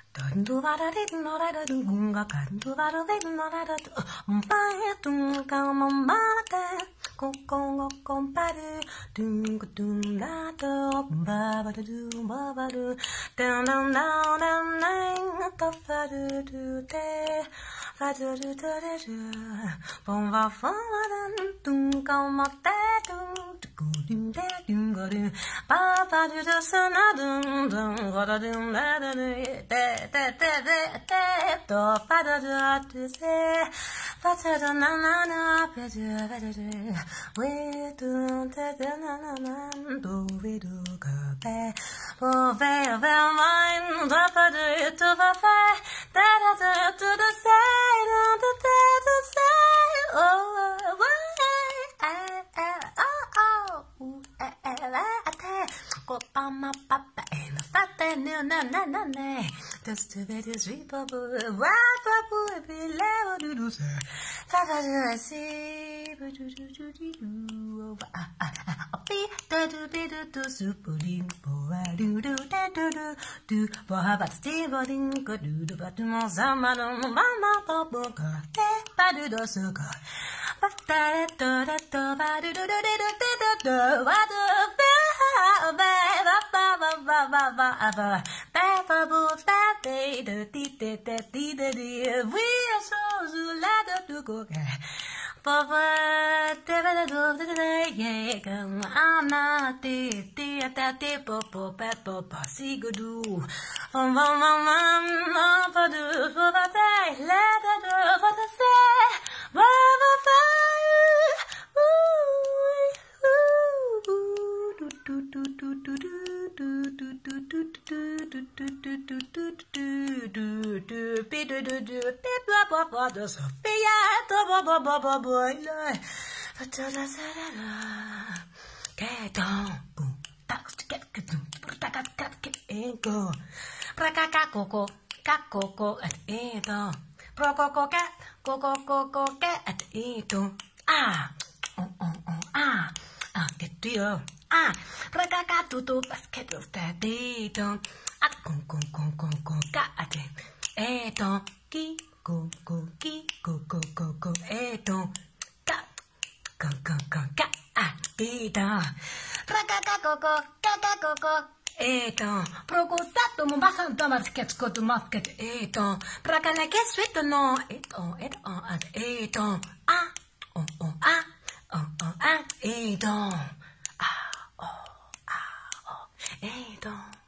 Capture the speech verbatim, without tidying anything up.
Tanto vara di no ra du gunga canto vara di no ra du un paio tu come mate con con compare dun dun da do ba ba du ba ba du down down down down down to fa du du te fa du du du du bon va fa dun come te dun dun de dun go dun ba ba du du sa na dun dun go da dun da da de te te te te to fa da da tu se fa ta da na na na pe du fa da du we du te te na na na do we do ka pe po ve ve mine da fa du tu va fa da da da tu da se no da te da se oh why oh oh eh eh la te ko pa ma pa pa e na fa te ne na na na ne just to be this sweet bubble right bubble be level do do say fa fa do see do do do do do ah ah ah be do do be do do super ding bo do do do do do do bo ha ba stay bo ding go do do ba do mon sama no mama bo bo ka te ba do do so ka ba da da da da ba do do do do do do do ba do ba ba ba ba ba ba ba ba ba ba ba bo ba de de de de de de de de we are so so la do do go ga ba ba de ba do de de ye come I'm not de de ta de bo bo ba bo ba si go do um um um um ba do ba ba la da do ba da se ba ba ba ah oh oh oh ah ah get deal ah prakaka tutu basket of tadito at con con con con con ka ate eto ki go go ki go go go go eto ka go go go ka atito prakaka koko kaka koko eto prokotato mo basanta basket ko to basket eto prakana ke sweet no eto eto at eto ah oh oh ah oh oh ah eto ah oh ah oh eto